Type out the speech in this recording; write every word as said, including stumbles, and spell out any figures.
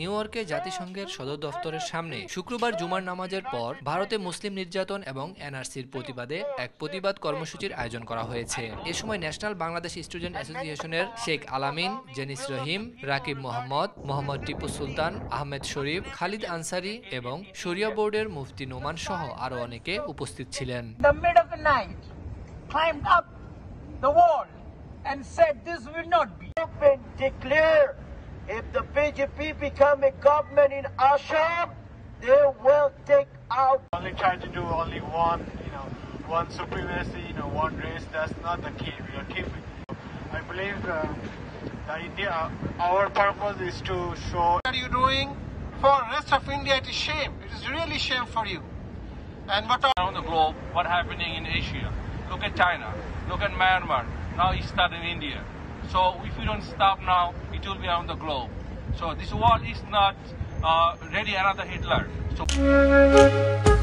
New ইয়র্কে জাতিসংঘের সদর দফতরের সামনে শুক্রবার জুমার নামাজের পর ভারতে মুসলিম নির্যাতন এবং এনআরসির প্রতিবাদে এক প্রতিবাদ কর্মসূচির আয়োজন করা হয়েছে। এ সময় ন্যাশনাল বাংলাদেশ স্টুডেন্ট অ্যাসোসিয়েশনের শেখ আলামিন, জেনিস রহিম, রাকিব মোহাম্মদ, মোহাম্মদ টিপু সুলতান, আহমেদ শরীফ, খালিদ আনসারি এবং শরিয়া বোর্ডের মুফতি নোমান সহ আরো অনেকে উপস্থিত ছিলেন। If the B J P become a government in Assam, they will take out. Only try to do only one, you know, one supremacy, you know, one race. That's not the key. We are keeping. I believe uh, that India, our purpose is to show. What are you doing for the rest of India? It is shame. It is really shame for you. And what are around the globe? What happening in Asia? Look at China. Look at Myanmar. Now it's starting in India. So if we don't stop now, it will be around the globe. So this world is not uh, ready another Hitler. So